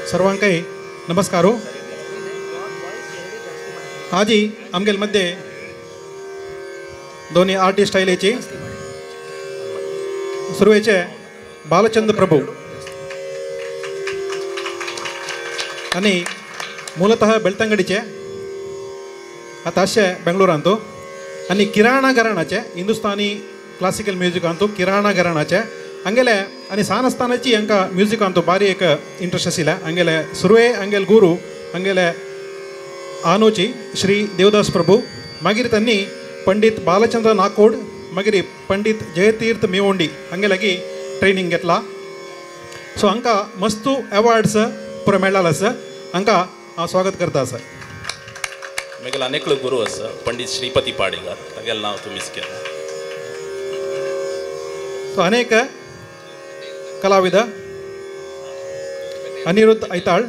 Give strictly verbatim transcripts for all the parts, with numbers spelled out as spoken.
सर्वांकाई नमस्कार. आजी आमगेल मध्ये दोन्ही आर्टिस्ट आयलेची सुरवेचे बालचंद्र प्रभू आणि ಮೂಲತಃ ಬೆಳ್ತಂಗಡಿचे आता असे बेंगळूर अंतू आणि किराणा घराण्याचे हिंदुस्थानी क्लासिकल म्युझिक अंतू किराणा घराण्याचे हंगेले आणि सानस्थानाची अंका म्युझिक अंतू बारी एक इंट्रेस्ट आशिल्ले हंगेले सुरवे हंगेल गुरु हंगेले आनोची श्री देवदास प्रभू मागीर त्यांनी पंडित बालचंद्र नाकोड मागीर पंडित जयतीर्थ मेवोंडी हंगेलागी ट्रेनिंग घेतला. सो हांकां मस्तू अवॉर्ड्स पुरो मेळ्ळा आसा. हांकां हांव स्वागत करता आसा. म्हगेलो आनी एकलो गुरू आसा पंडित श्रीपती पाडेकर तागेलें नांव तूं मिस केलां. सो अनेक कलाविद अनिरुद्ध ऐताळ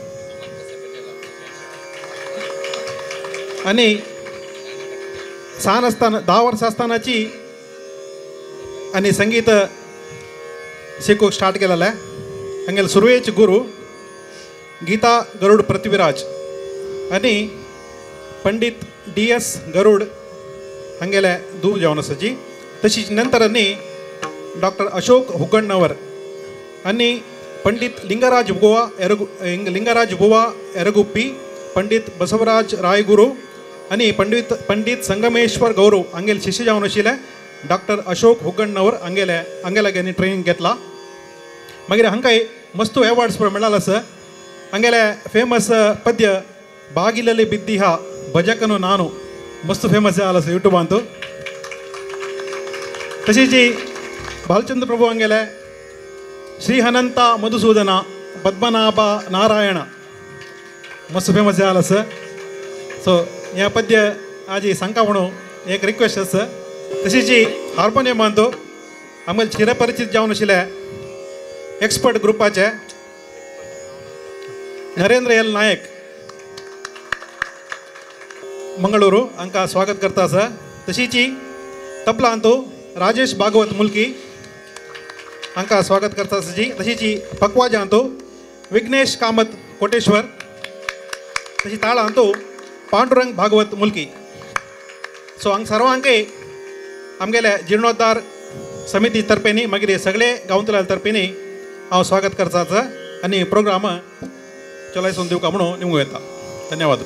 आणि सान असताना दहा वर्ष असतानाची आणि संगीत शिकूक स्टार्ट केलेलं आहे. हंगेल सुरवेचे गुरु गीता गरुड पृथ्वीराज आणि पंडित डी एस गरुड हंगेले दूर जावन आसाची. तशीच नंतरांनी डॉक्टर अशोक हुग्गण्णवर आणि पंडित लिंगराज बुवा एरगु लिंगराज बुवा एरगुप्पी पंडित बसवराज रायगुरू आणि पंडित पंडित संगमेश्वर गौरव हंगेल शिष्य जावन आशिल्ले डॉक्टर अशोक हुग्गण्णवर हंगेले हंगेलागे ट्रेनिंग घेतला. मागीर हांकांय मस्तू अवॉर्ड्स पुरो मेळ्ळा आसा. हंगेले फेमस पद्य बागिलले बिद्दिहा भजकनु नानु मस्त फेमस जाला आसा यूट्यूबांतू. तशीच बालचंद्र प्रभू हंगेले श्री हनंता मधुसूदना पद्मनाभ नारायण मस्त फेमस जाला आसा. सो ह्या पद्य आज सांगता म्हणून एक रिक्वेस्ट आसा. तशीच हार्मोनियमांतू आमकां चिरपरिचित जावन आशिल्ले एक्सपर्ट ग्रुपाचे नरेंद्र एल नायक मंगळूरू हांकां स्वागत करता आसा. तशीच तबला अंतू राजेश भागवत मुल्की हांकां स्वागत करता आसा. जी तशीच पकवाजा अंतू विघ्नेश कामत कोटेश्वर तशी ताळा अंतू पांडुरंग भागवत मुल्की. सो हांग सर्वांकय आमगेले जीर्णोद्धार समिती तर्फेनी मागीर सगळे गांवतल्या तर्फेनी हांव स्वागत करता आसा आनी प्रोग्राम चलायसून दिवका म्हणून निमूं येता. धन्यवाद.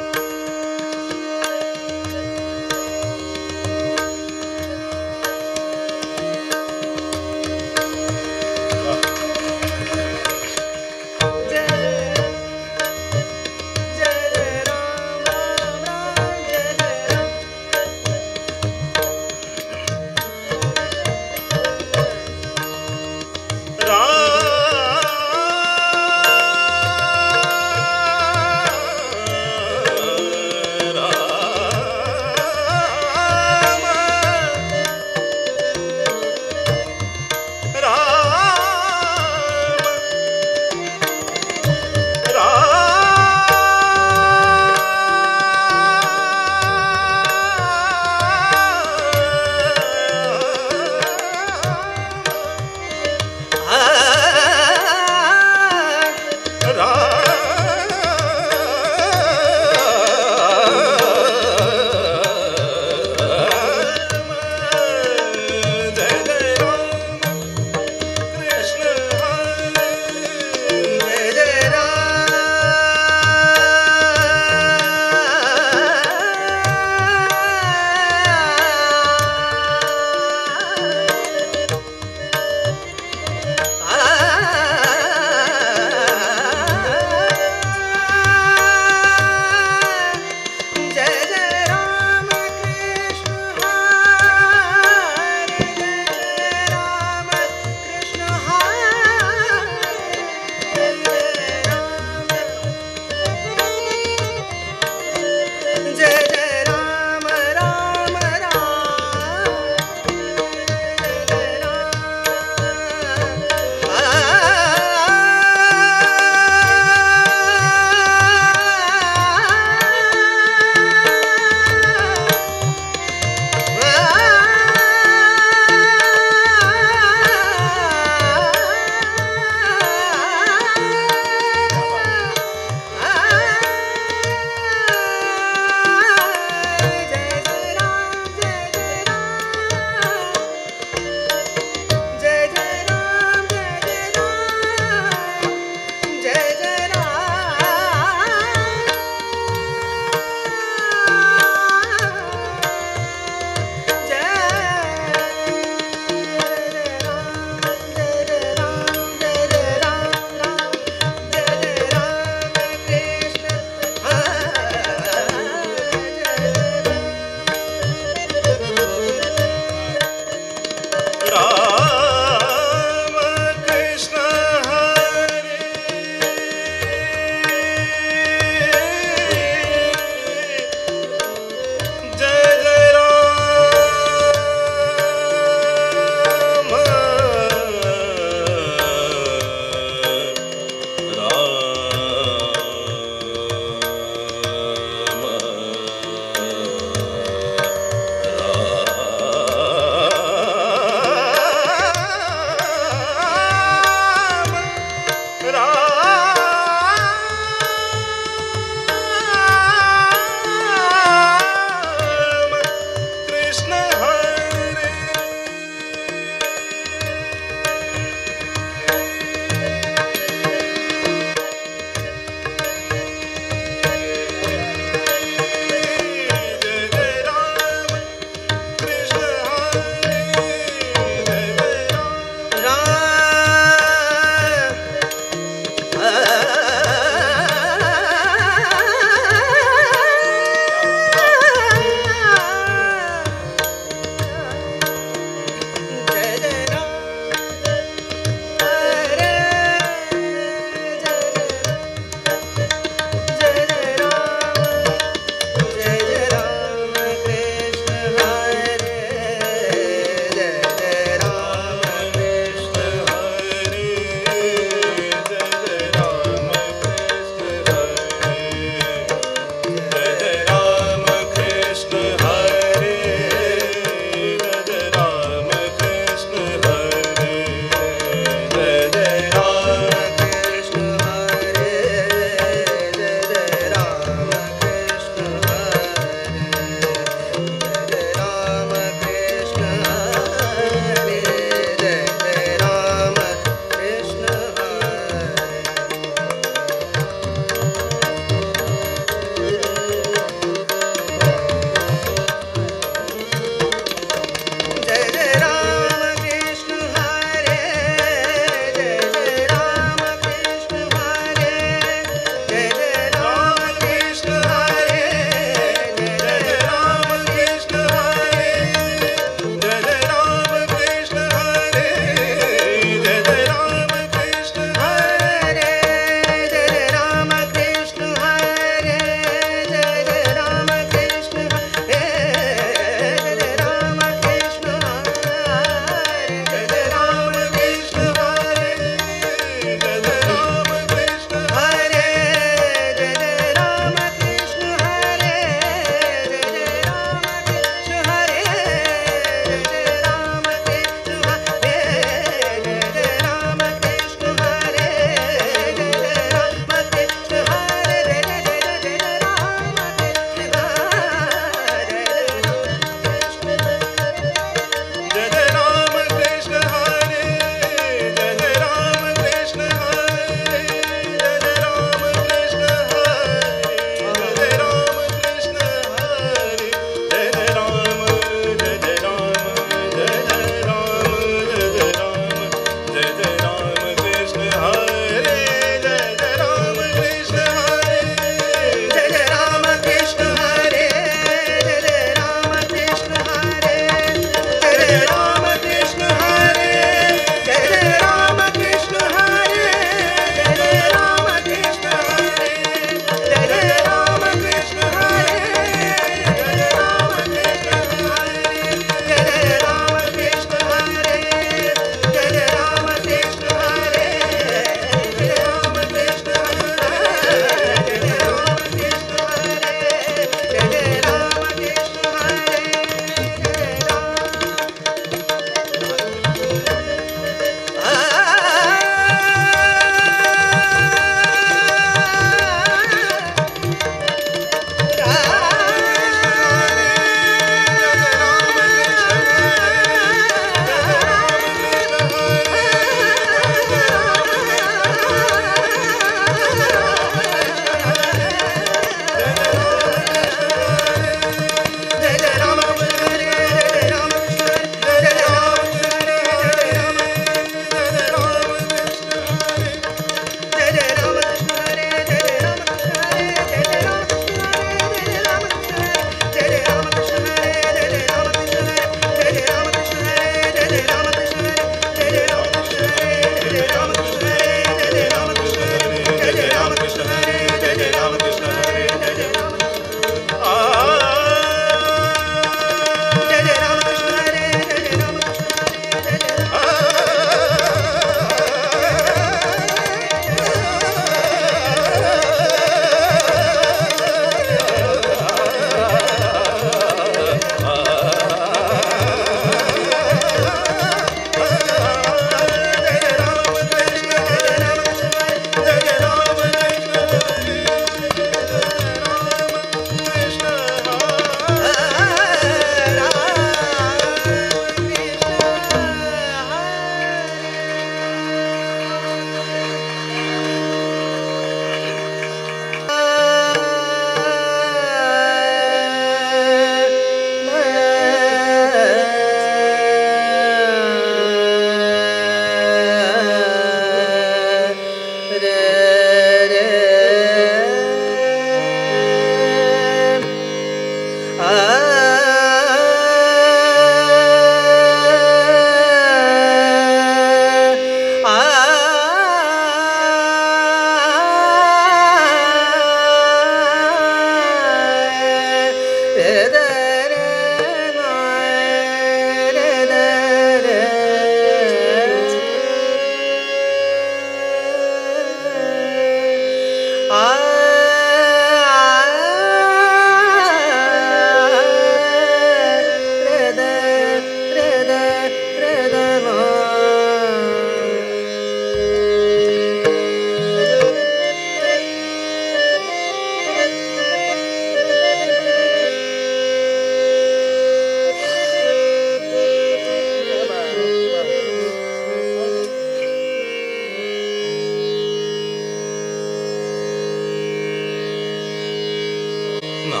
ನಾ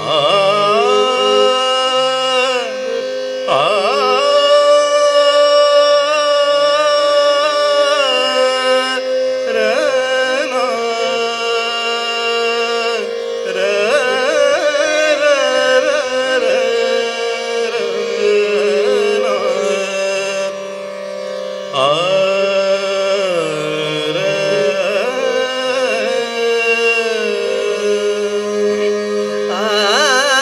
ಆ ಆ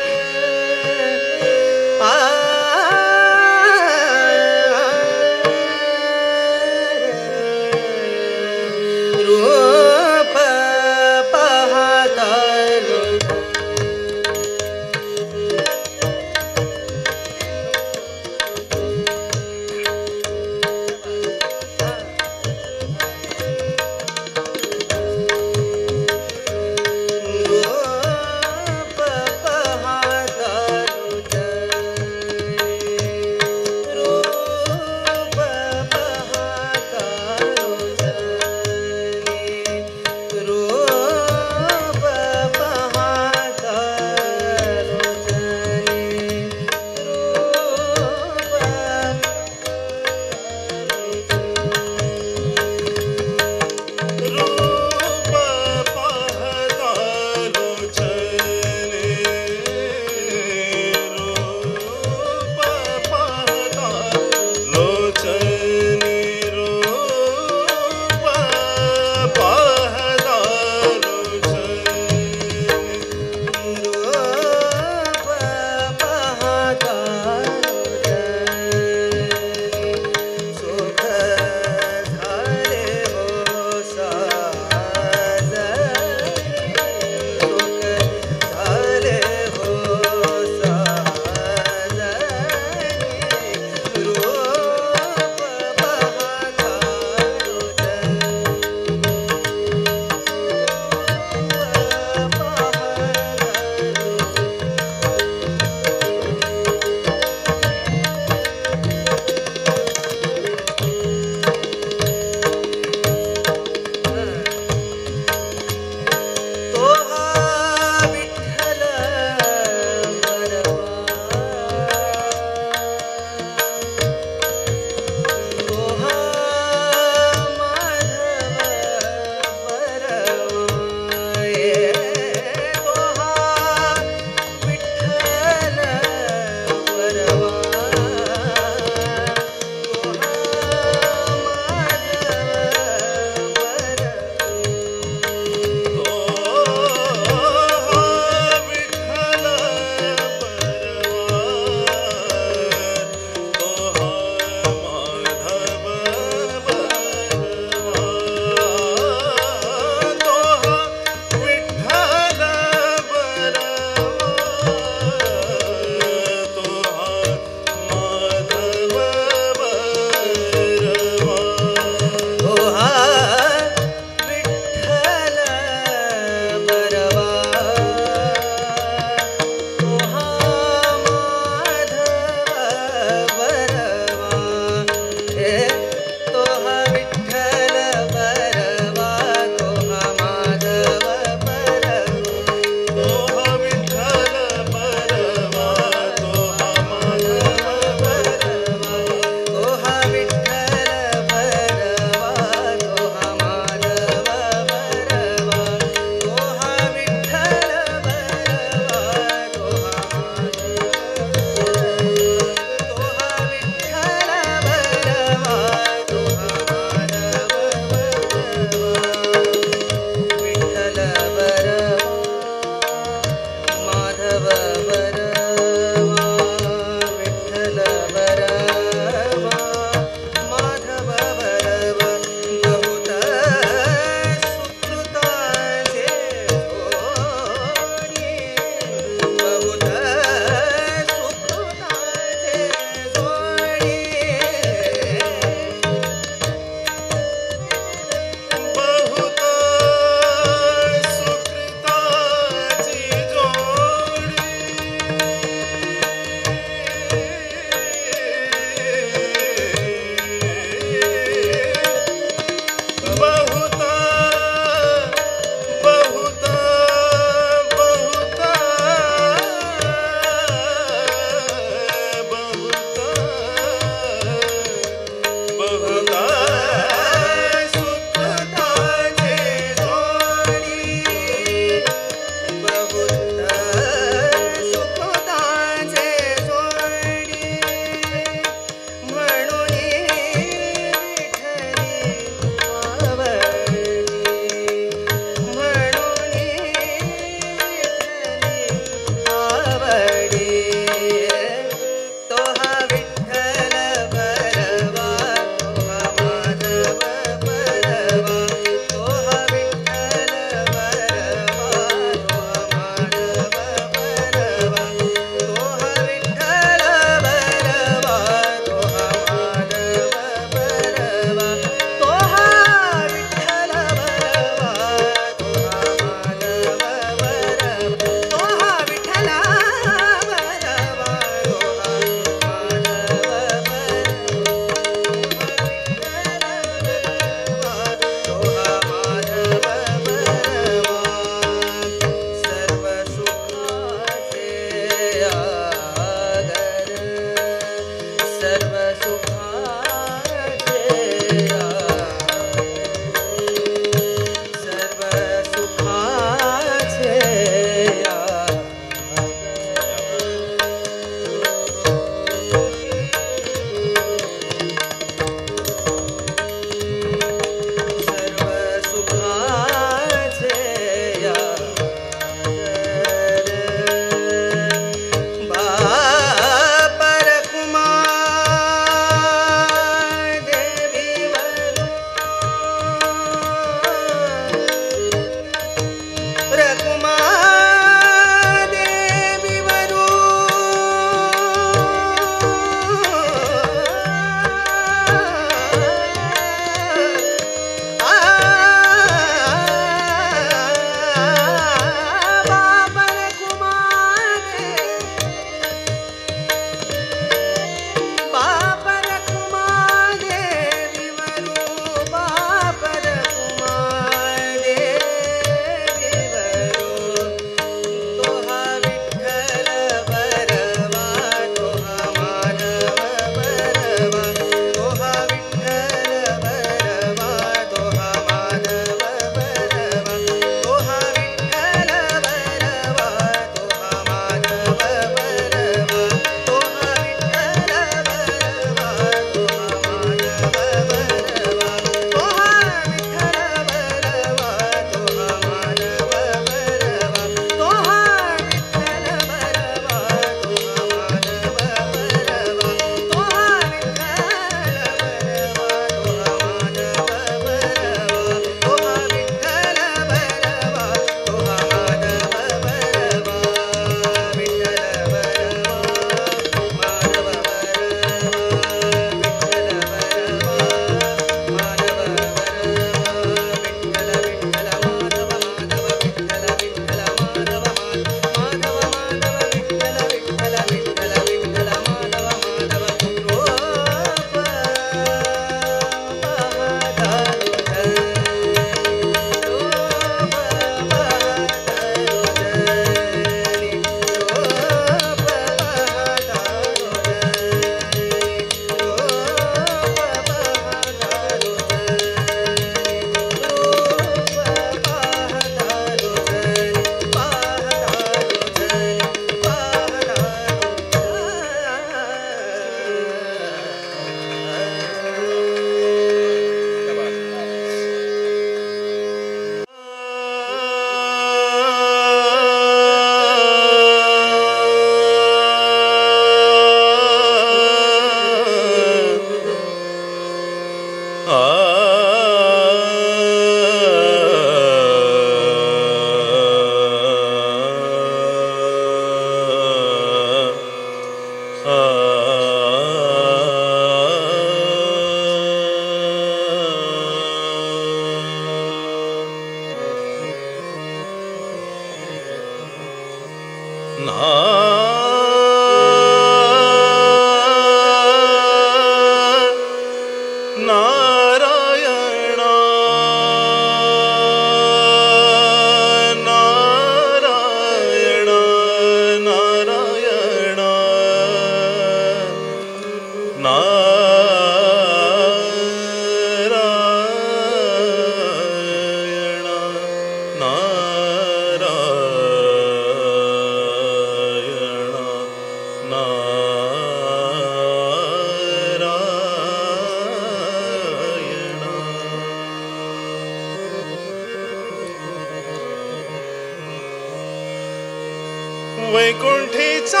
वैकुंठीचा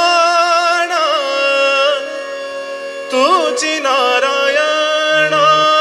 राणा तुझी नारायण,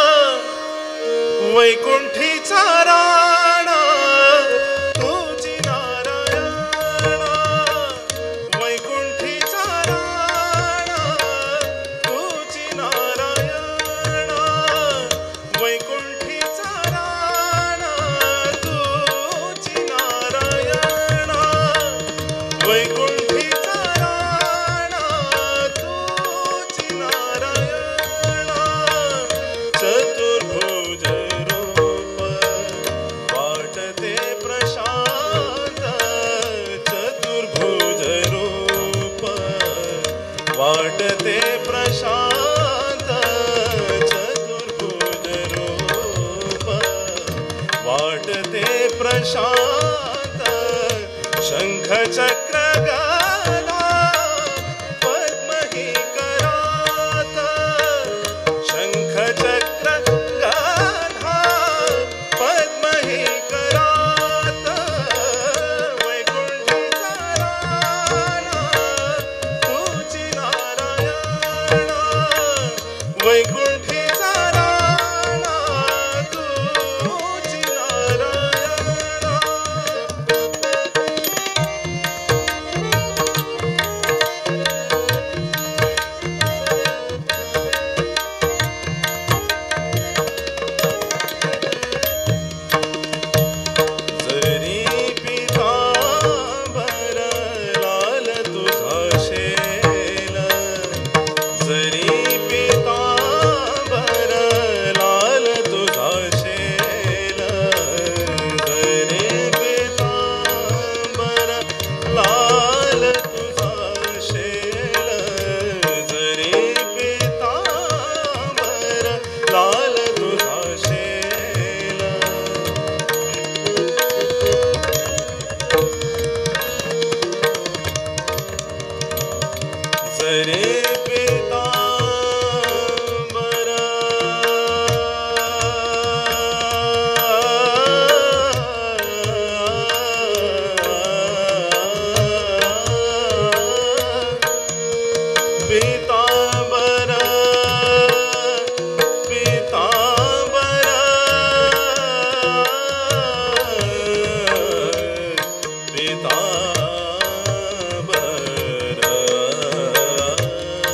वैकुंठीचा राणा तुझी नारायण, वैकुंठीचा राणा तुझी नारायण, वैकुंठीचा राणा तुझी नारायण, वैकुंठीचा राणा तुझी नारायण, चतुर्भुज रूप वाटते प्रशांत चतुर्भुज रूप वाटते प्रशांत शंख चक्र गदा पद्म ही करात शंख चक्र गदा पद्म ही करात वैकुंठीचा राणा तुझी नारायण वैकुंठीचा राणा तुझी नारायण जरी पितांबर लाल तुझा शेल जरी पितांबर लाल तुझा शेल जरी पितांबर लाल तुझा शेल जरी पितांबर लाल तुझा शेल जरी पितांबर पितांबर पितांबर पितांबर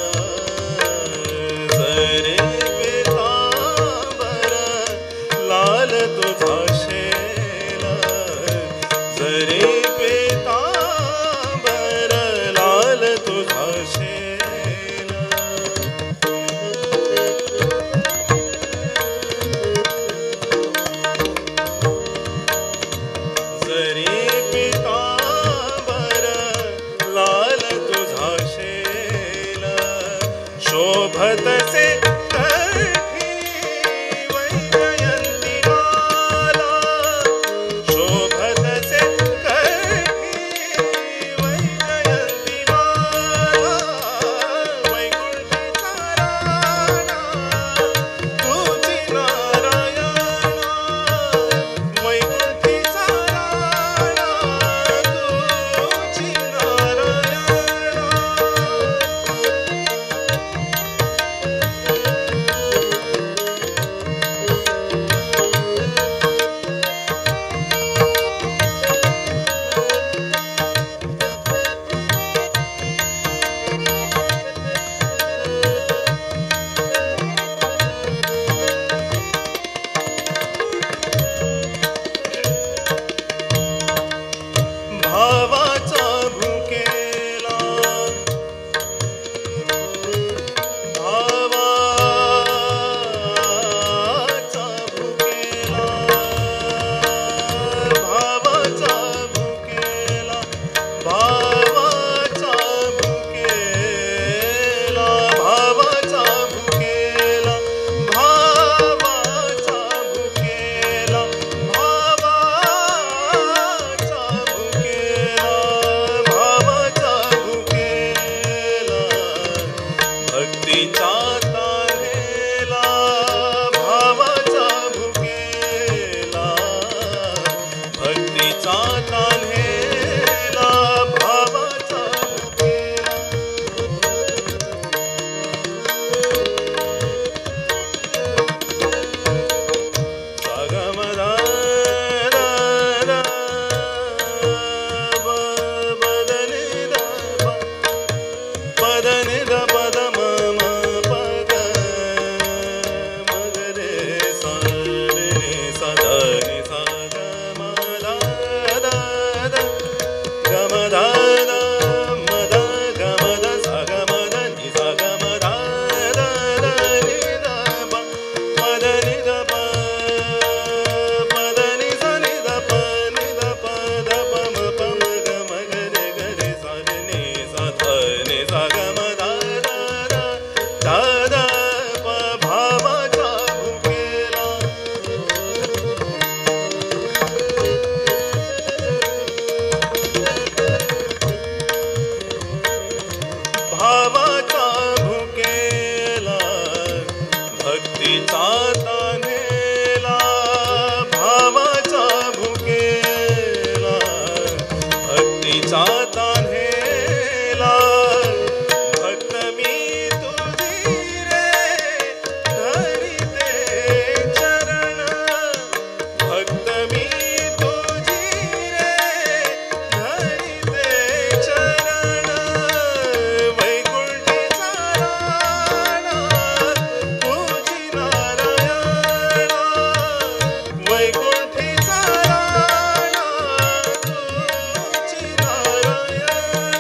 भावाचा भुकेला भक्तीचा तान्हेला भावाचा भुकेला भक्तीचा तान्हेला भक्त मी तुझी रे धरिते चरण भक्त मी तुझी रे धरिते चरण वैकुंठीचा राणा तुझी नारायण वैकुंठीचा राणा तुझी नारायण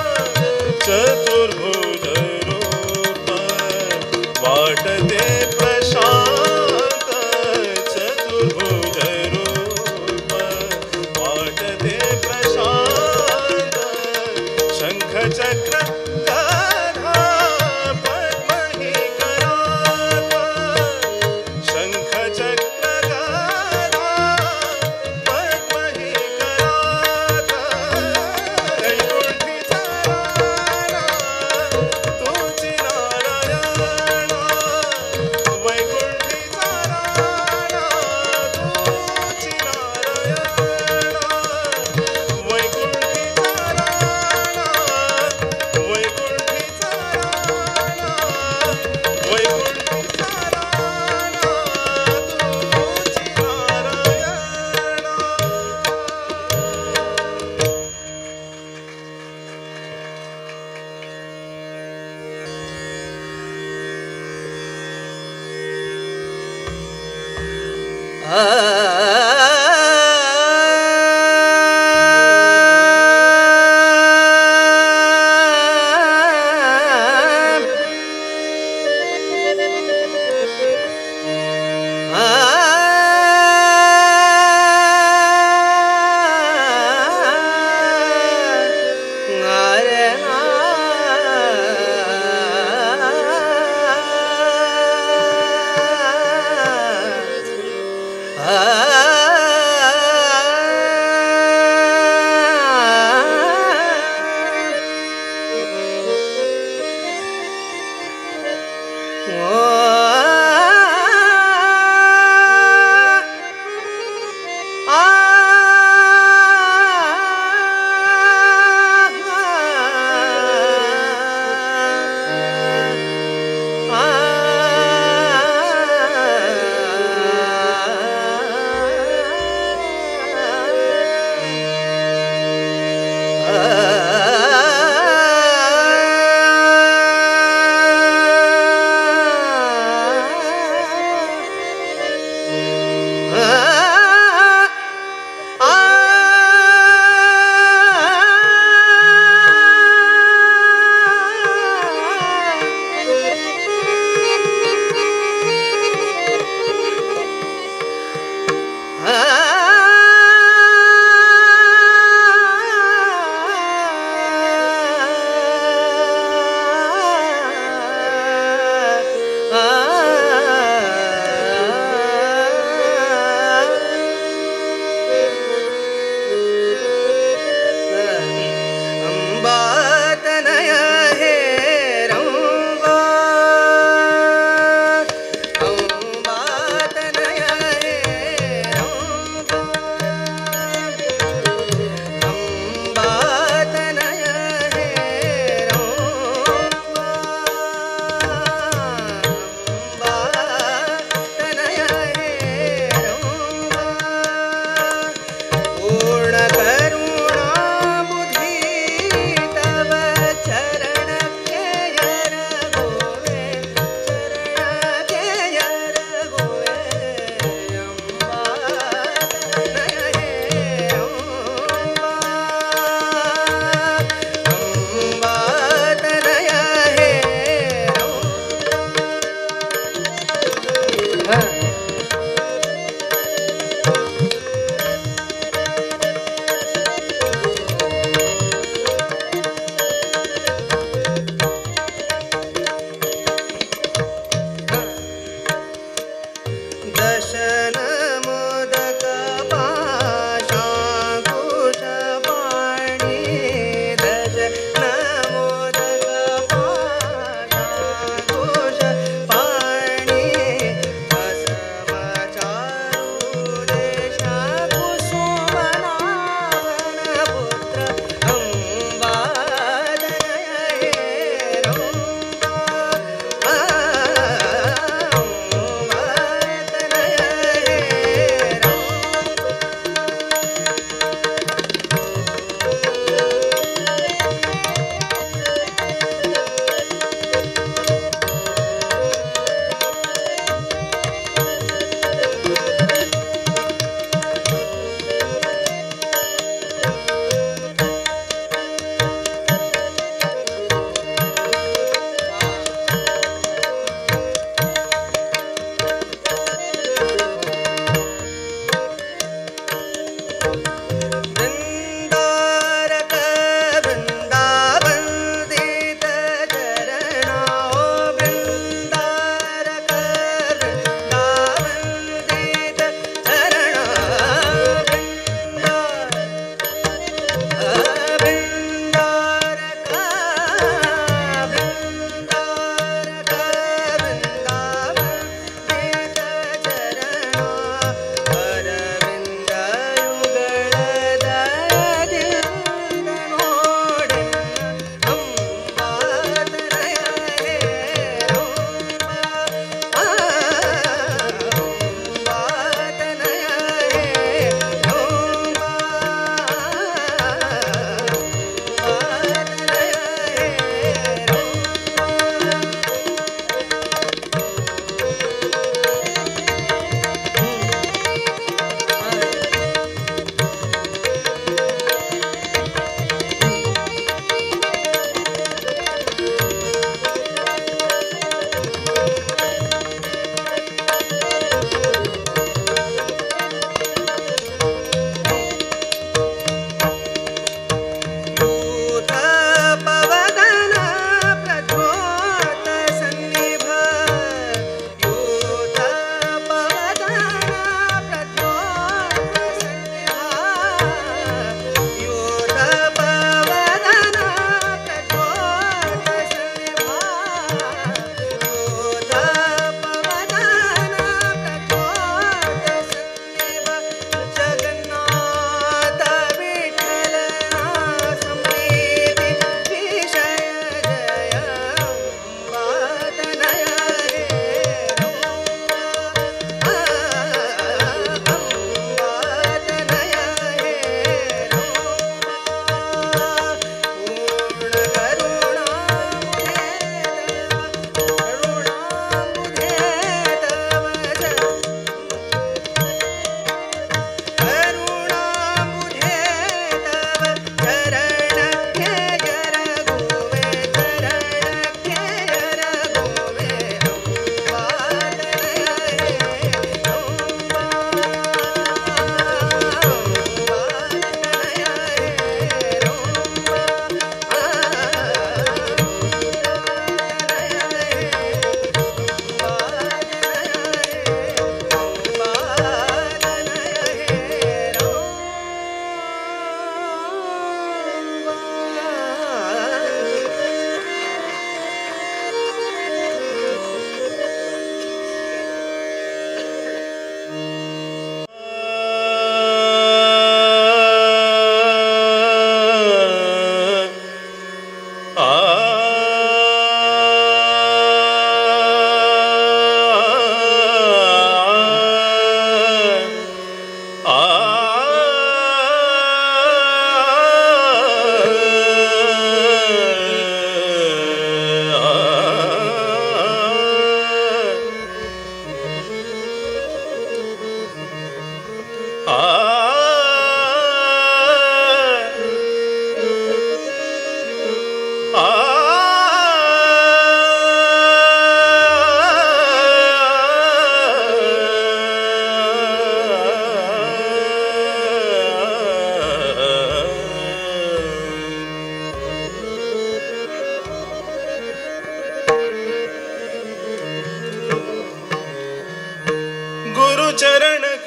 चतुर्भुज रूप वाटते प्रशांत चतुर्भुज रूप वाटते प्रशांत शंख चक्र गदा पद्मही करात शंख चक्र गदा पद्मही करात वैकुंठीचा राणा तुझी नारायण वैकुंठीचा राणा तुझी नारायण वैकुंठीचा राणा वैकुंठीचा राणा वैकुंठीचा राणा तुझी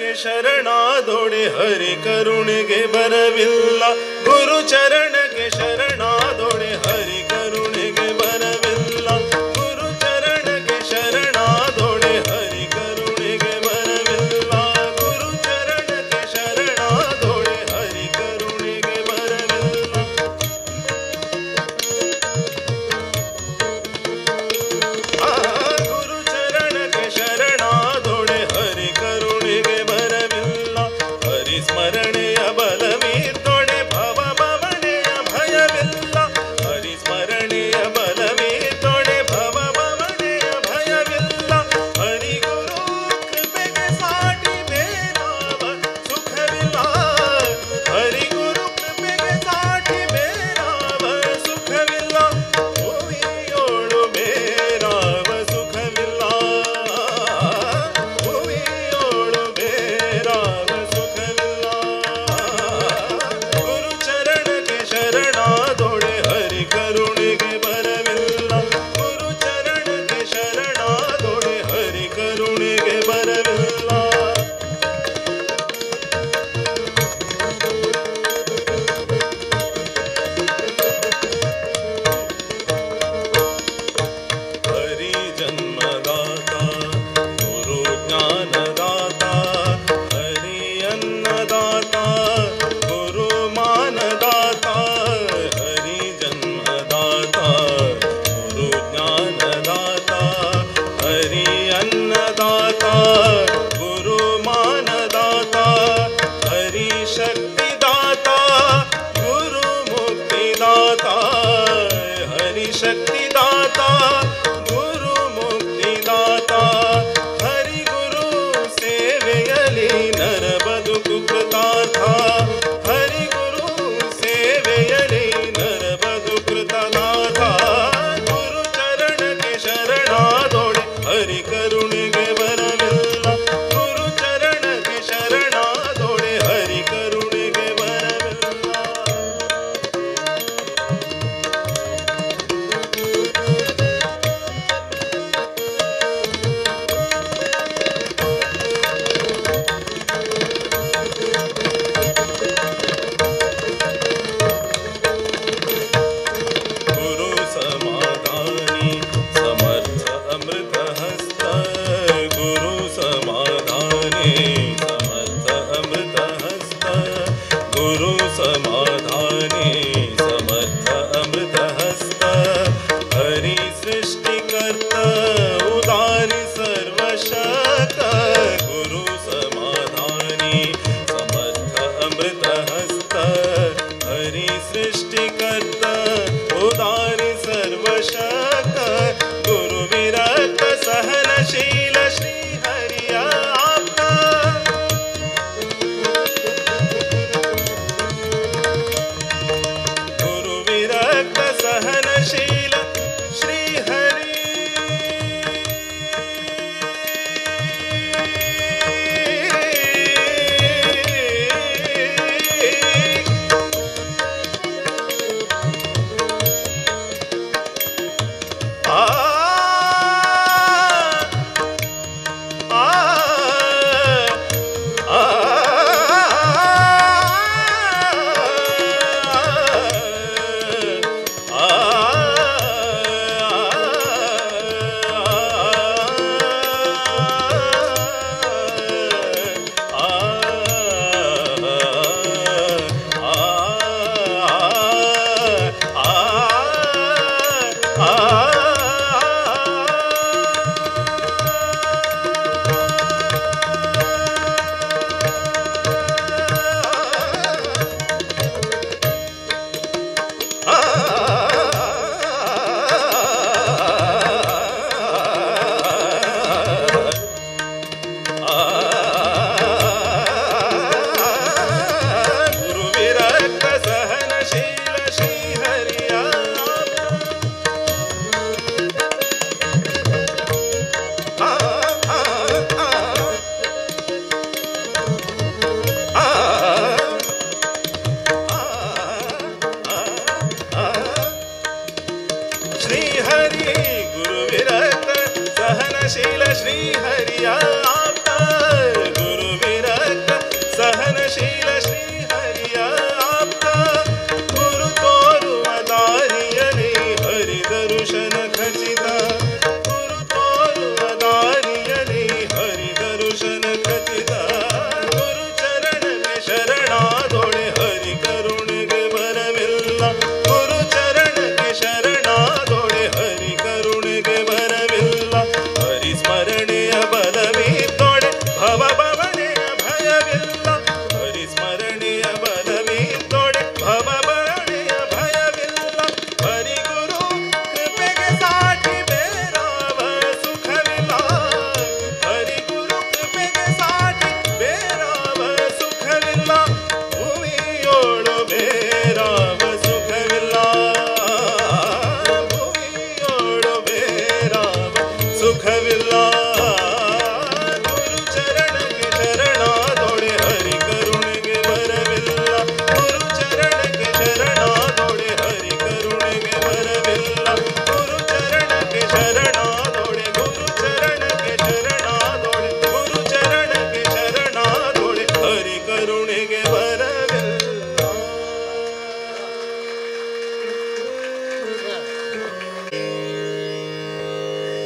ಶರಣಾದೊಡೆ ಹರಿ ಕರುಣೆಗೆ ಬರವಿಲ್ಲ ಗುರು ಚರಣಕ್ಕೆ ಶರಣಾದೊಡೆ ಹರಿ ಕರುಣೆಗೆ ಬರವಿಲ್ಲ ಗುರು ಚರಣಕ್ಕೆ ಶರಣಾದೊಡೆ ಹರಿ ಕರುಣೆಗೆ ಬರವಿಲ್ಲ ಗುರು ಚರಣಕ್ಕೆ ಶರಣಾದೊಡೆ ಹರಿ ಕರುಣೆಗೆ ಬರವಿಲ್ಲ ಆ ಗುರು ಚರಣಕ್ಕೆ ಶರಣಾದೊಡೆ ಹರಿ ಕರುಣೆಗೆ ಬರವಿಲ್ಲ ಹರಿ ಸ್ಮರಣೆಯ ಬಲವಿದ್ದೊಡೆ ಭವ ಭವನೆಯ ಭಯವಿಲ್ಲ ಹರಿ ಸ್ಮರಣೆಯ ಬಲವಿದ್ದೊಡೆ ಭವ ಭವನೆಯ ಭಯವಿಲ್ಲ ಹರಿ ಗುರು ಕೃಪೆಗೆ ಸಾಟಿ ಬೇರಾವ ಸುಖವಿಲ್ಲ ಹರಿ ಗುರು ಕೃಪೆಗೆ ಸಾಟಿ ಬೇರಾವ ಸುಖವಿಲ್ಲ ಭುವಿಯೋಳು ಬೇರಾವ ಸುಖವಿಲ್ಲ ಭುವಿಯೋಳು ಬೇರಾವ ಸುಖವಿಲ್ಲ ಗುರು ಚರಣಕ್ಕೆ ಶರಣಾದೊಡೆ ಹರಿ ಕರುಣೆಗೆ ಬರವಿಲ್ಲ ಗುರು ಚರಣಕ್ಕೆ ಶರಣಾದೊಡೆ ಹರಿ ಕರುಣೆಗೆ ಬರವಿಲ್ಲ ಹರಿ ಜನ್ಮದಾತ ಗುರು ಜ್ಞಾನದಾತ ಹರಿ ಅನ್ನದಾತ ಗುರು ಮಾನದಾತ ಹರಿ ಜನ್ಮದಾತ ಗುರು ಜ್ಞಾನದಾತ ಹರಿ ಅನ್ನದಾತ ಗುರು ಮಾನದಾತ ಹರಿ ಶಕ್ತಿದಾತ ಗುರು ಮುಕ್ತಿದಾತ ಹರಿ ಶಕ್ತಿದಾತ ಗುರು ಮುಕ್ತಿದಾತ ಹರಿ ಗುರು ಸೇವೆಯಲಿ ನರ ಬದುಕು ಕೃತಾರ್ಥ ಹರಿ ಗುರು ಸೇವೆಯಲಿ ನರ ಬದುಕು ಕೃತನಾಥ ಗುರು ಚರಣಕ್ಕೆ ಶರಣಾದೊಡೆ ಹರಿ ಕರುಣೆಗೆ ಬರವಿಲ್ಲ ಗುರು ಚರಣಕ್ಕೆ ಶರಣಾದೊಡೆ ಹರಿ ಕರುಣೆಗೆ ಬರವಿಲ್ಲ ಗುರು ಸಮಾಧಾನಿ ಸಮರ್ಥ ಅಮೃತ ಹಸ್ತ ಗುರು ಸಮಾಧಾನಿ ಸಮರ್ಥ ಅಮೃತ ಹಸ್ತ ಗುರು ಸಮಾಧಾನಿ ಸಮರ್ಥ ಅಮೃತ ಹಸ್ತ ಹರಿ ಸೃಷ್ಟಿಕರ್ತ ಉದಾರಿ ಸರ್ವಶಕ್ತ ಗುರು ಸಮಾಧಾನಿ ಸಮರ್ಥ ಅಮೃತ ಹಸ್ತ ಹರಿ ಸೃಷ್ಟಿಕರ್ತ ಉದಾರಿ ಸರ್ವಶಕ್ತ ಗುರು ವಿರಕ್ತ ಸಹನಶೀಲ ಶ್ರೀ ಹರಿಯ ಆಪ್ತ ಗುರು ವಿರಕ್ತ ಸಹನಶೀಲ ಶ್ರೀ ಹರಿ ಆ ಆ ಆ ಗುರು ವಿರಕ್ತ ಸಹನಶೀಲ ಶ್ರೀ ಹರಿಯ ಆ ಆ ಆ ಶ್ರೀ ಹರಿ ಗುರು ವಿರಕ್ತ ಸಹನಶೀಲ ಶ್ರೀ ಹರಿಯ ಆಪ್ತ ಗುರು ವಿರಕ್ತ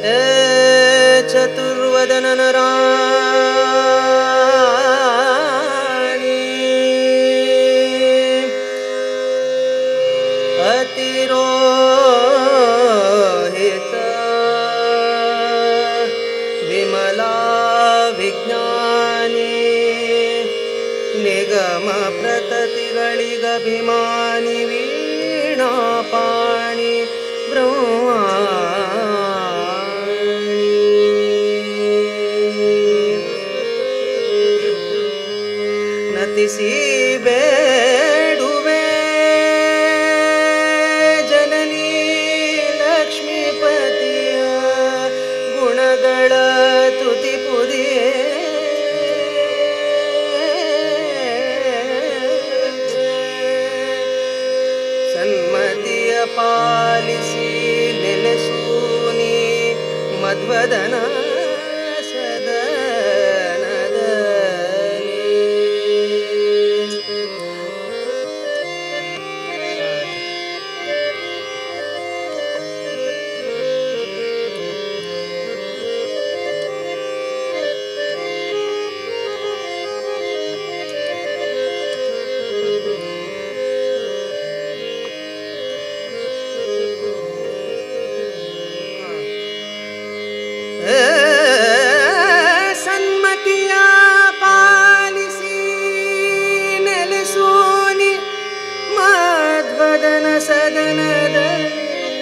ए चतुर्वदन राणी अतिरोहित विमला विज्ञानी निगम प्रततिಗಳಿಗಭಿಮಾನಿ ವೀಣಾಪಾಣಿ ಬ್ರಹ್ಮಾಣಿ ನತಿಸಿ ಬೇಡುವೆ ಜನನಿ ಲಕ್ಷ್ಮೀಪತಿಯ ಗುಣಗಳ ತುತಿ ಪುರಿಯೇ ಸನ್ಮತಿಯ ಪಾಲಿಸಿ ನೆಲೆಸೂನಿ ಮಧ್ವದನ ಸದನದಲ್ಲಿ ಸನ್ಮತಿಯ ಪಾಲಿಸಿ ನೆಲೆಸೋನಿ ಮಧ್ವದನ ಸದನದಲ್ಲಿ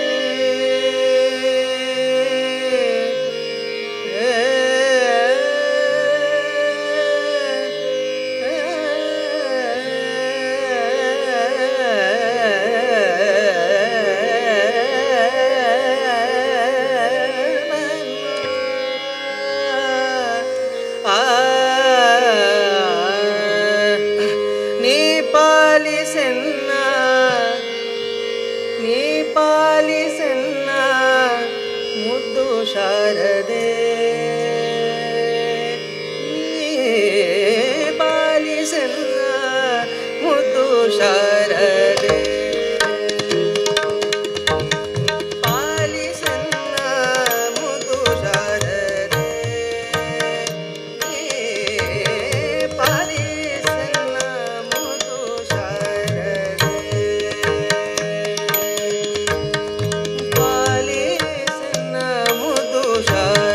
ನೀ ಪಾಲಿಸೆನ್ನ ನೀ ಪಾಲಿಸೆನ್ನ ಮುದ್ದು ಶಾರದೆ ನೀ ಪಾಲಿಸೆನ್ನ ಮುದ್ದು ಶಾರದೆ ಪಾಲಿಸೆನ್ನ ಮುದ್ದು ಶಾರದೆ ನೀ ಪಾಲಿಸೆನ್ನ ಮುದ್ದು ಶಾರದೆ ಪಾಲಿಸೆನ್ನ ಮುದ್ದು ಶಾರದೆ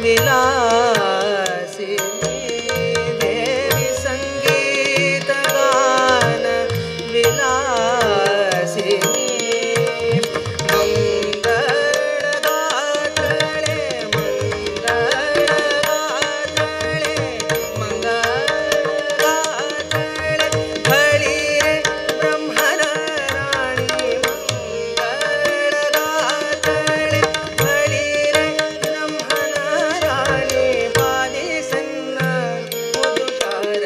विलासिनी देवी संगीतगान विलासिनी मंगळगाथळे मंगळगाथळे मंगळगाथळे घडी रे ब्रह्मन राणी मंगळगाथळे घडी रे ब्रह्मन राणी पालिसन्न मुदुशार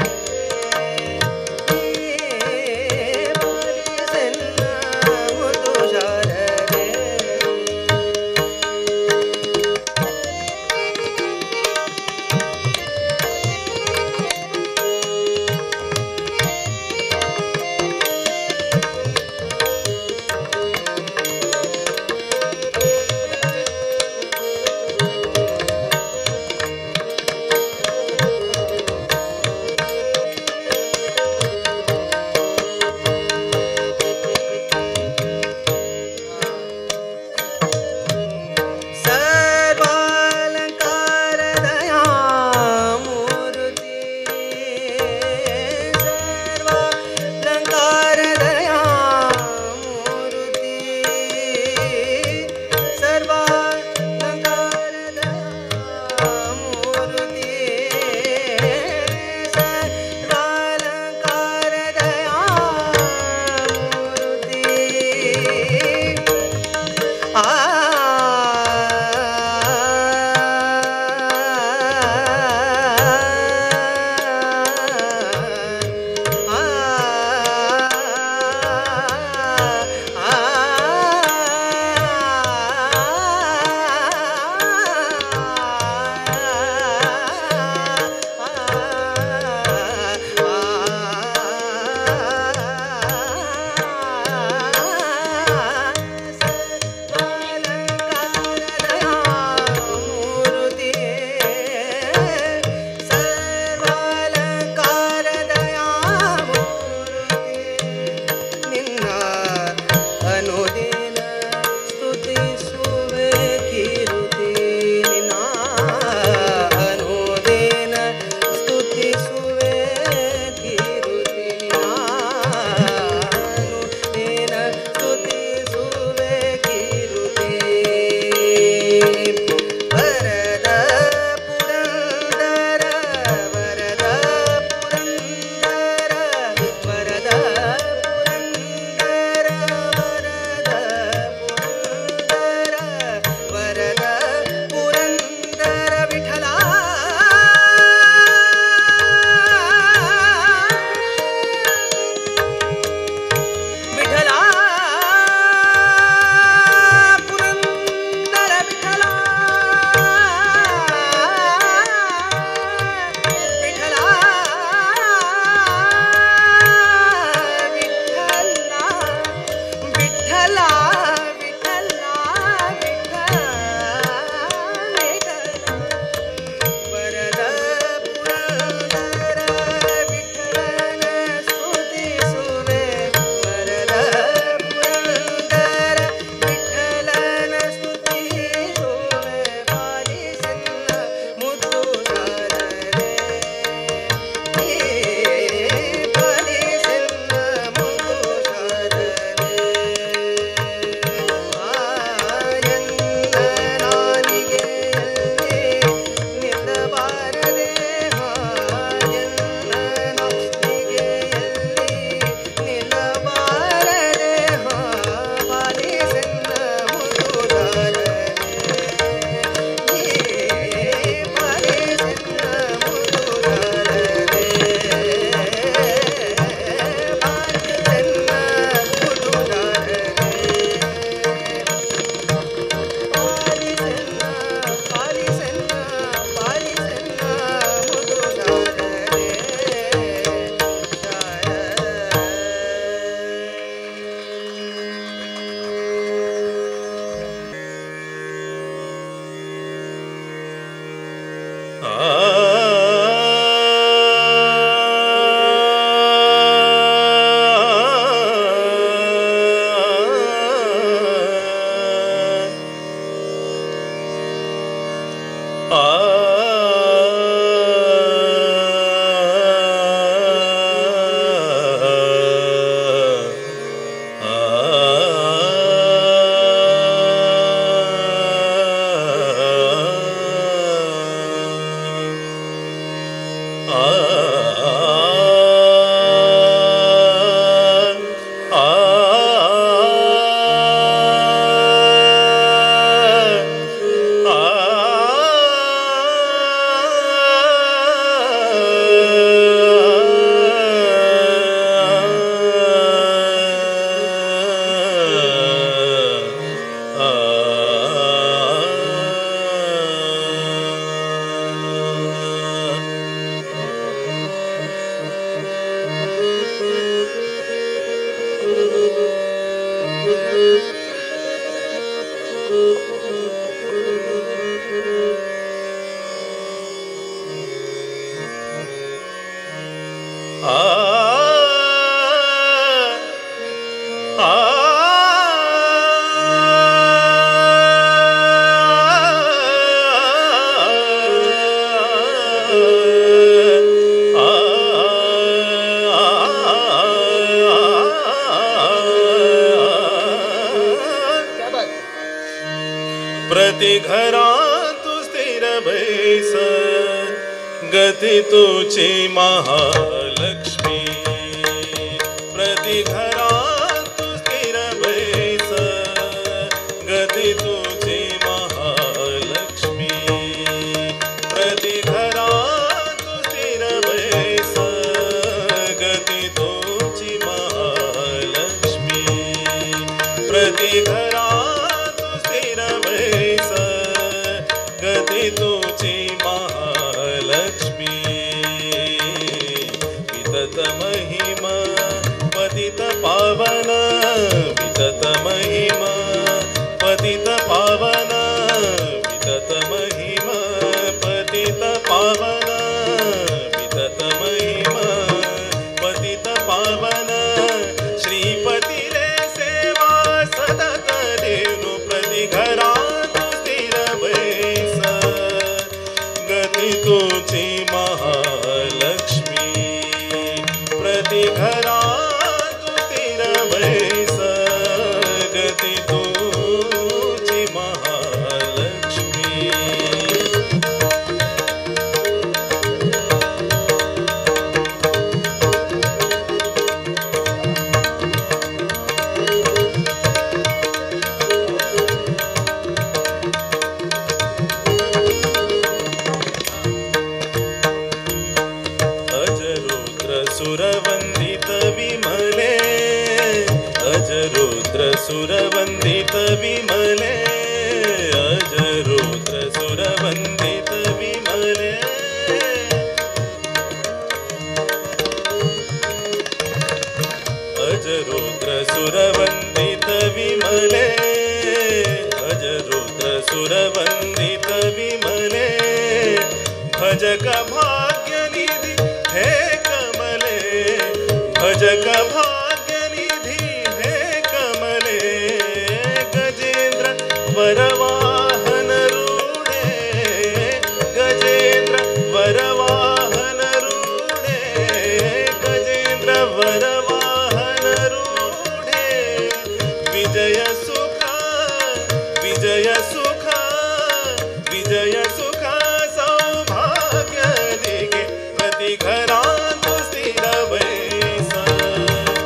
पालिसन्न मुदुशार सर्वालंकार दया मूर्ती सर्वालंकार दया मूर्ती सर्वालंकार दया मूर्ती सर्वालंकार दया मूर्ती आ सर्वालंकार दया मूर्ती निನ್ನ ಅನುದಿನ ಸ್ತುತಿಸುವೆ ಕೀರುತಿ ನಿನ್ನ ಅನುದಿನ ಸ್ತುತಿಸುವೆ ಕೀರುತಿ ನಿನ್ನ ಅನುದಿನ ಸ್ತುತಿಸುವೆ ಕೀರುತಿ ವರದ ಪುರಂದರ ವರದ ಪುರಂದರ ವರದ ಪುರಂದರ ವರದ ಪುರಂದರ ವರದ ಪುರಂದರ ವಿಠಲ ವಿಠಲ ಪುರಂದರ ವಿಠಲ ವಿಠಲ ವಿಠಲ ವಿಠಲ ವಿಠಲ ವಿಠಲ ವರದ ಪುರಂದರ ವಿಠಲನ ಸ್ತುತಿಸುವೆ ವರದ ಪುರಂದರ ವಿಠಲನ ಸ್ತುತಿಸುವೆ ಪಾಲಿಸನ್ನ ಮುದುಗಾರರೇ ಪಾಲಿಸನ್ನ ಮುದುಗಾರರೇ ಆಯನ್ನ ನಾಲಿಗೆ ನಿಲ್ಲಬಾರದೆ ಆಯನ್ನ ನಾಲಿಗೆ ನಿಲ್ಲಬಾರದೆ ಪಾಲಿಸನ್ನ ಮುದುಗಾರರೇ ಪಾಲಿಸನ್ನ ಮುದುಗಾರರೇ ಪಾಲಿಸನ್ನ ಮುದುಗಾರರೇ ಪಾಲಿಸನ್ನ ಪಾಲಿಸನ್ನ ಪಾಲಿಸನ್ನ ಮುದುಗಾರರೇ प्रति घरा तू स्थिर बैस गती तुझी महालक्ष्मी प्रति घरा तू स्थिर बैस गती तुझी महालक्ष्मी प्रति घरा तू स्थिर बैस गती तुझी महालक्ष्मी प्रति घरा तुझी महालक्ष्मी वितत महिमा पतित पावन वितत महिमा पतित पावन वितत महिमा पतित पावन वितत महिमा पतित पावन श्रीपती रे सेवा सतत देनु प्रति घरा तुझी महालक्ष्मी प्रति घरा तू स्थिर बैस गती तुझी महालक्ष्मी सुरवंदित विमले अजरुद्र सुरवंदित विमले अजरुद्र सुरवंदित विमले अजरुद्र सुरवंदित विमले अजरुद्र सुरवंदित विमले भजक भाग्य निधि हे भजक भाग्य निधि हे कमले गजेंद्र वरवाहन रूढे गजेंद्र वरवाहन रूढे गजेंद्र वरवाहन रूढे विजय सुख विजय सुख विजय सुख सौभाग्य दिगे प्रति घरा तू स्थिर बैस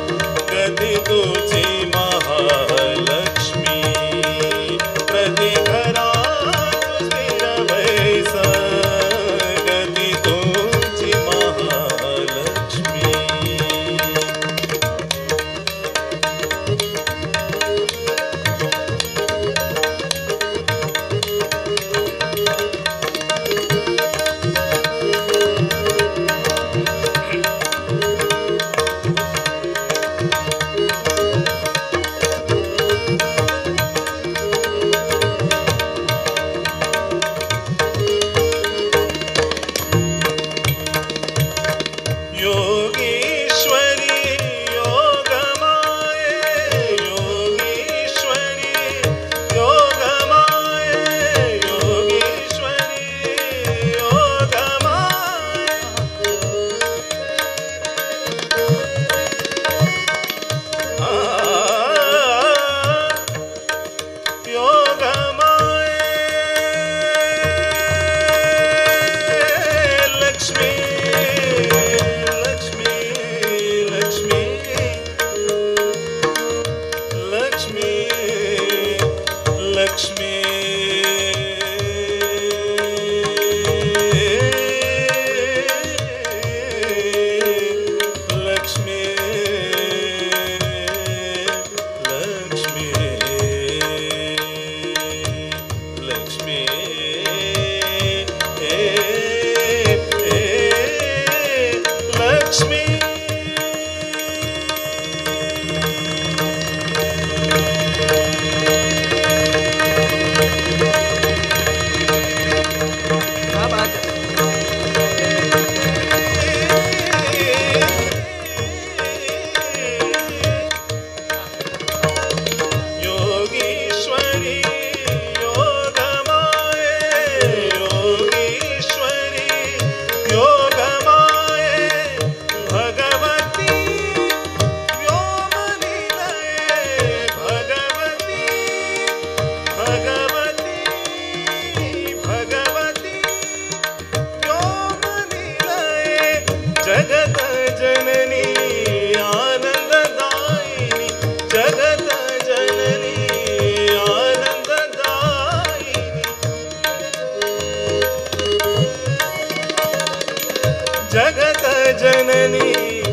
जननी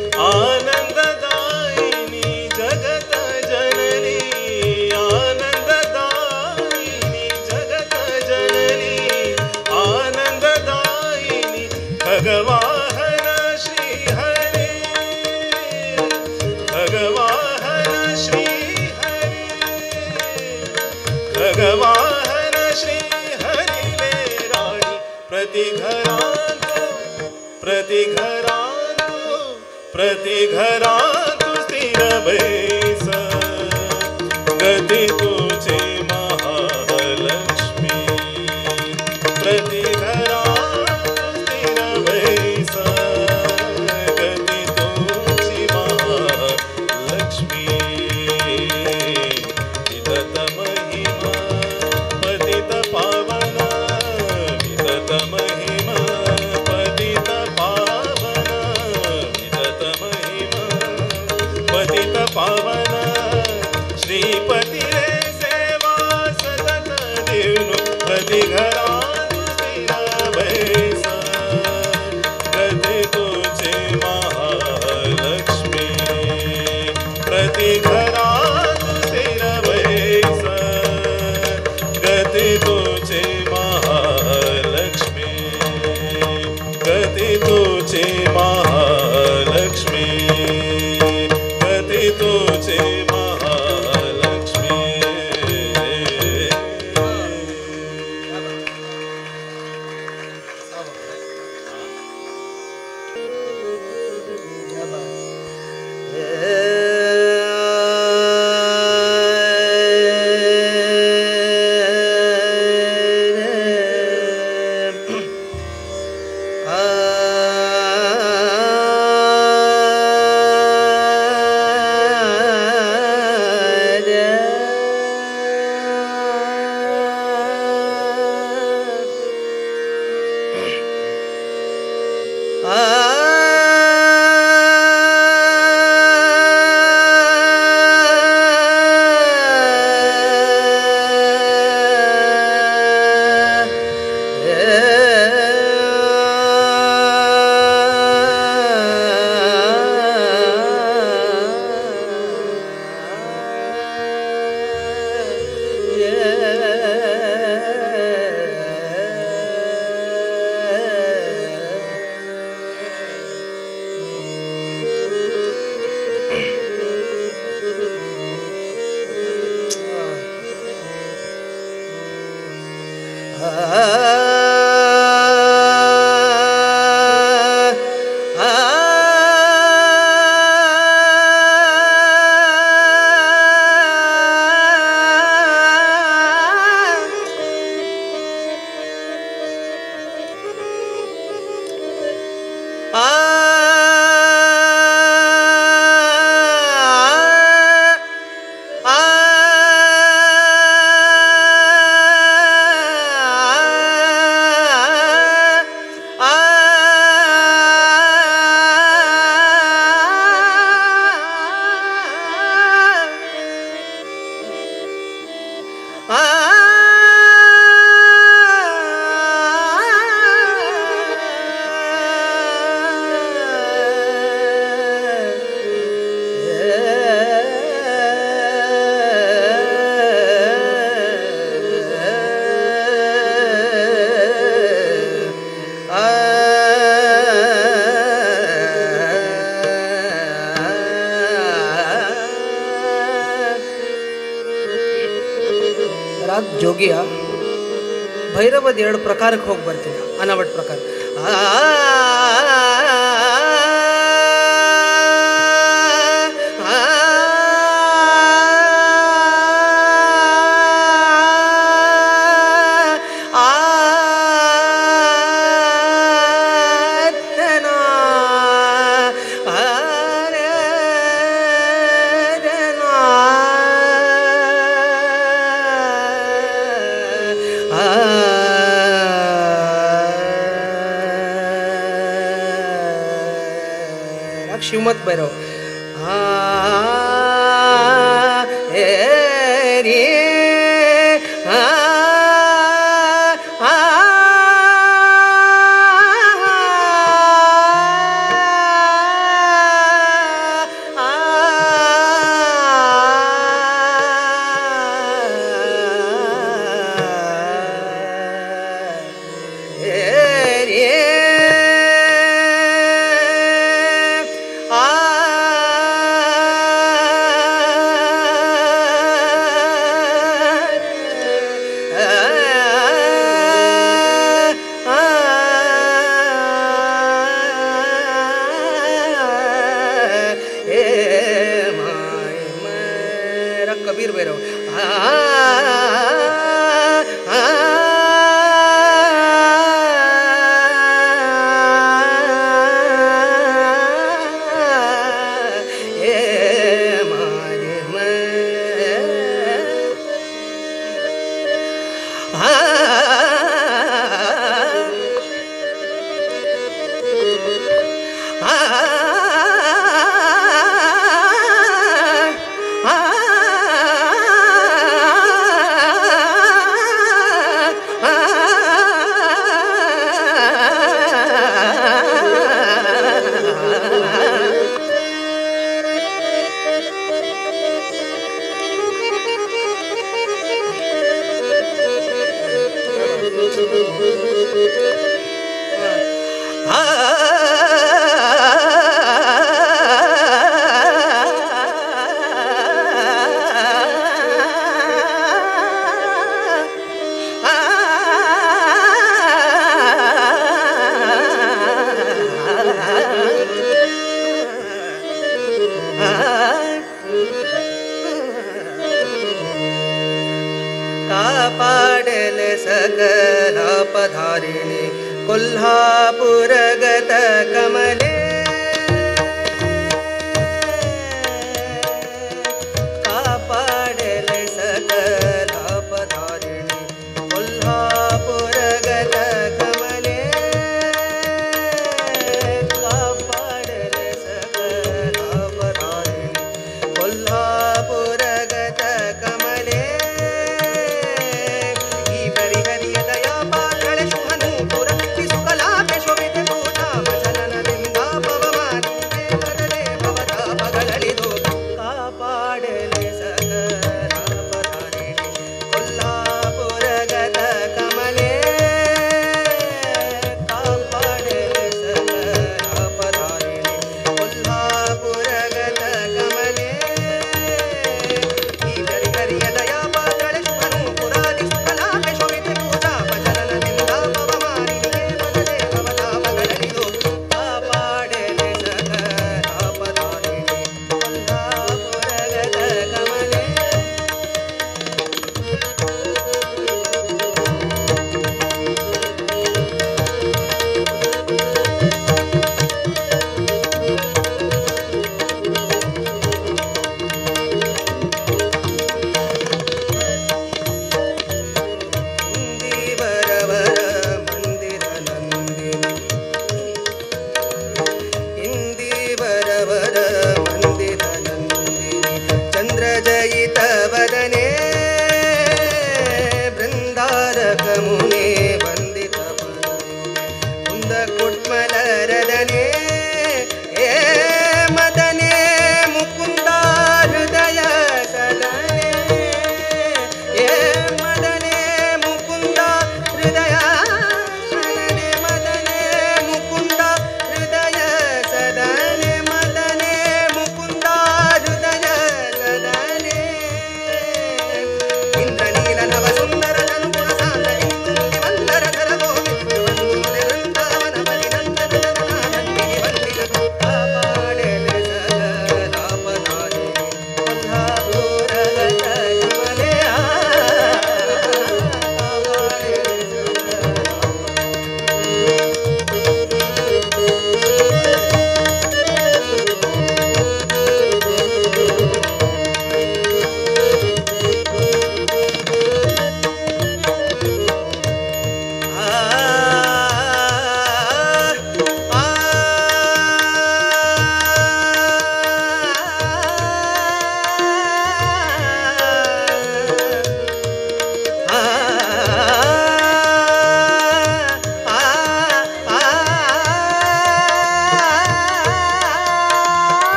आनंददायिनी जगत जननी आनंददायिनी जगत जननी आनंददायिनी भगवाहन श्री हरि भगवाहन श्री हरि भगवाहन श्री हरि ले राणी प्रति घरांतु प्रति घरांतु प्रति घरांतु स्थिर बैस गती तुझे महालक्ष्मी प्रति घरांतु स्थिर बैस गती तुझी महालक्ष्मी विदत महिमा पतित पावन विदत महिमा पतित पावन विदत महिमा पतित पावन श्रीपती रे सेवा सतत देवनु प्रति घरांतु स्थिर बैस गती तुझे महालक्ष्मी प्रति घरांतु स्थिर बैस गती तुझे महालक्ष्मी गती तुझे महालक्ष्मी गती तुझे महालक्ष्मी ಜೋಗಿಯ ಭೈರವದ ಎರಡು ಪ್ರಕಾರಕ್ಕೆ ಹೋಗಿ ಬರ್ತೀನಿ. ಅನಾವಟ್ ಪ್ರಕಾರ शिवमत भैरव कोल्हापुरगत कमले कापाडले सकला पधारिणी कोल्हापुरगत कमले कापाडले सकला पधारिणी कोल्हापुरगत कमले ಈ ಪರಿಹರಿಯ ದಯಾ ಪಾತ್ರಳೆ ಶುಭನೂಪುರ ಶಿಸುಕಲಾಪೆ ಶೋಭಿತೆ ಪೂಜಾ ಮಚಲನದಿಂದ ಪವಮಾನಿಕೆ ಬರಲೆ ಭವತಾಪಗಳಳಿದು ಕಾಪಾಡಲೆ ಸಕಲ ಪಧಾರಿಣಿ ಕೊಲ್ಹಾಪುರಗತ ಕಮಲೆ ಕಾಪಾಡಲೆ ಸಕಲ ಪಧಾರಿಣಿ ಕೊಲ್ಹಾಪುರಗತ ಕಮಲೆ ಈ ಪರಿಹರಿಯ ದಯಾ ಪಾತ್ರಳೆ ಶುಭನೂಪುರಾದಿ ಸುಕಲಾಪೆ ಶೋಭಿತೆ ಪೂಜಾ ಮಚಲನದಿಂದ ಪವಮಾನಿಕೆ ಬರಲೆ ಭವತಾಪಗಳಳಿದು ಕಾಪಾಡಲೆ ಸಕಲ ಪಧಾರಿಣಿ ಕೊಲ್ಹಾಪುರಗತ ಕಮಲೆ ಇಂದಿವರವರ ಮಂದಿರ ನಂದಿನಿ ಇಂದಿವರವರ ಮಂದಿರ ನಂದಿನಿ ಚಂದ್ರ ಜಯಿತ ವದನೆ ಬೃಂದಾರಕ ಮುನೆ ವಂದಿತ ಕುಂದ ಕುಟ್ಮಲರದನೆ ಏ ಮದನೆ ಮುಕುಂದ ಹೃದಯ ಸದನೆ ಏ ಮದನೆ ಮುಕುಂದ ಹೃದಯ ಸದನೆ ಮದನೆ ಮುಕುಂದ ಹೃದಯ ಸದನೆ ಮದನೆ ಮುಕುಂದ ಹೃದಯ ಸದನೆ ಇಂದ್ರನೀಲ ನವ ಸುಂದರ ಅನುಗುಣ ಸಾಂದ್ರ ಇಂದು ವಂದರ ಧರ ಗೋವಿಂದ ವಂದು ಮುಲೆ ವೃಂದಾವನ ಬಲಿ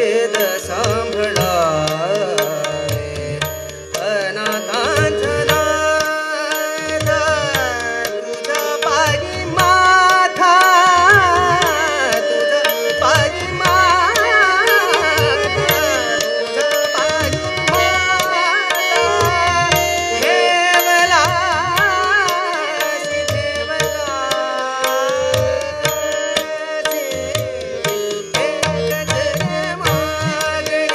वेद सांभळा अनाथांचा नाद तुझा पायी माथा तुझा पायी माथा तुझा पायी माथा ठेवला ठेवला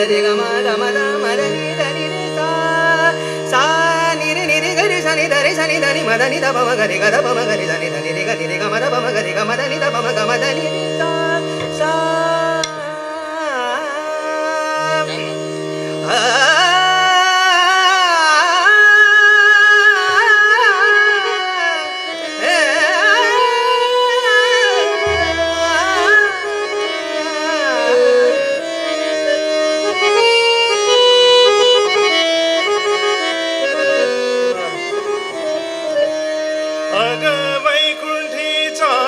रे ग म ग म द म द नि द नि रे सा सा नि रे नि रे ग रे सा नि द रे सा नि द नि म द नि द प म ग रे ग द प म ग रे द नि द नि रे ग नि रे ग म द प म ग रे ग म द नि द प म ग म द नि रे सा सा अग वैकुंठीचा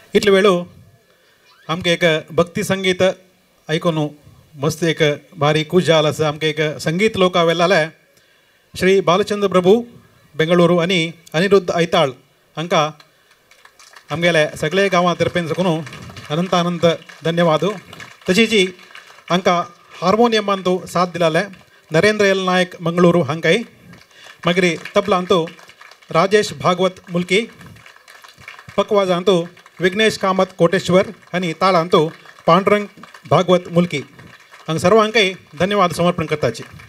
इतले वेळो आमकां एक भक्ती संगीत आयकून मस्त एक भारी खूश जाला आसा. आमकां एक संगीत लोक वेल्लाले श्री बालचंद्र प्रभू बेंगळूरू आनी अनिरुद्ध ऐताळ हांकां आमगेले सगळे गांवां तर्फेन साकून अनंत अनंत धन्यवाद. तशीच हांकां हार्मोनियमान तूं साथ दिलाले नरेंद्र एल नायक मंगळूरू हांकांय. मागीर तबलांतू राजेश भागवत मुल्की, पकवाजांतू विघ्नेश कामत कोटेश्वर आनी ताळांतू पांडुरंग भागवत मुल्की हांकां सर्वांकय धन्यवाद समर्पण करताची.